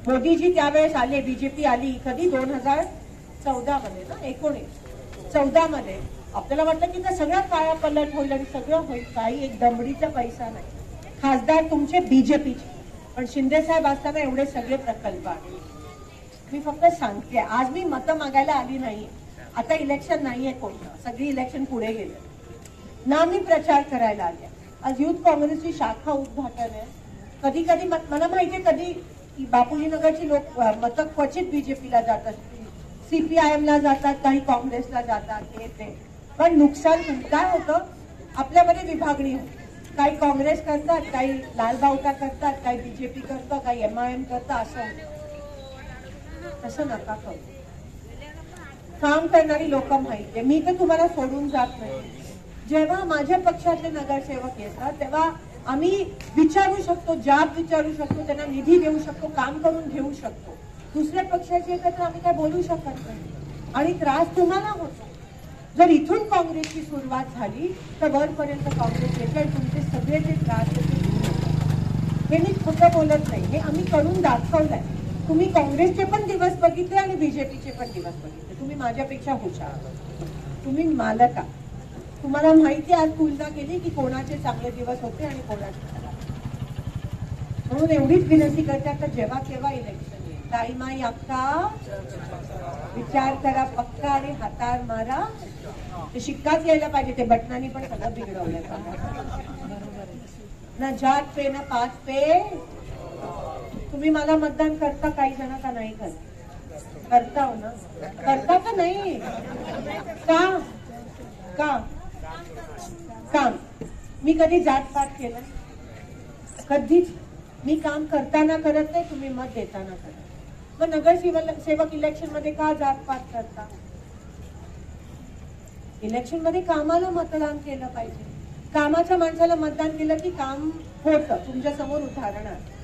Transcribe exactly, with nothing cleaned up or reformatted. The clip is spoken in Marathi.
मोदीजी त्यावेळेस आले, बीजेपी आली कधी दोन हजार चौदा मध्ये ना एकोणीस चौदा मध्ये आपल्याला वाटलं की त्या सगळ्या काळा पलट होईल आणि सगळं होईल. काही एक दमडीचा पैसा नाही. खासदार तुमचे बीजेपीचे, पण शिंदे साहेब असताना एवढे सगळे प्रकल्प आले. मी फक्त सांगते, आज मी मतं मागायला आली नाही. आता इलेक्शन नाहीये कोणतं, सगळी इलेक्शन पुढे गेले ना. मी प्रचार करायला आले. आज युथ काँग्रेसची शाखा उद्घाटन आहे. कधी कधी मला माहितीये कधी बापूजी नगरची लोक मतं क्वचित बीजेपीला जातात, सीपीआयएमला जातात, काही काँग्रेसला जातात, हे ते. पण नुकसान काय होतं, आपल्यामध्ये विभागणी होती. काही काँग्रेस करतात, काही लालबावटा करतात, काही बीजेपी करतं, काही एमआयएम करतं. असं तसं नका करू. काम करणारी लोक माहितीये. मी तर तुम्हाला सोडून जात नाही. जेव्हा माझ्या पक्षातले नगरसेवक येतात तेव्हा आम्ही विचारू शकतो, जाब विचारू शकतो, त्यांना निधी देऊ शकतो, काम करून घेऊ शकतो. दुसऱ्या पक्षाचे येतात तर आम्ही काय बोलू शकत नाही. आणि त्रास तुम्हाला होतो. जर इथून काँग्रेसची सुरुवात झाली तर वरपर्यंत काँग्रेस येते आणि तुमचे सगळे जे त्रास होते दूर होतात. हे मी खोटं बोलत नाही, हे आम्ही करून दाखवलंय. तुम्ही काँग्रेसचे पण दिवस बघितले आणि बीजेपीचे पण दिवस बघितले. तुम्ही माझ्यापेक्षा हुशार, तुम्ही मालक आहात. तुम्हाला माहिती आज तुलना केली की कोणाचे चांगले दिवस होते आणि कोणाचे खराब. म्हणून एवढीच विनंती करते, आता जेव्हा केव्हा इलेक्शन येईल ताईमाई अक्का विचार करा पक्का आणि हातार मारा. ते शिक्काच यायला पाहिजे. ते बटनानी पण सगळं बिघडवलंय ना. जात पे ना पाच पे. तुम्ही मला मतदान करता काही जण का नाही करता? करता हो ना. करता का नाही? का का काम मी कधी जातपात केलं? कधीच. मी काम करताना करत नाही, तुम्ही मत देताना करत. मग नगरसेवक इलेक्शन मध्ये का जातपात करता? इलेक्शन मध्ये कामाला मतदान केलं पाहिजे. कामाच्या माणसाला मतदान केलं की काम होतं. तुमच्या समोर उदाहरण आहे.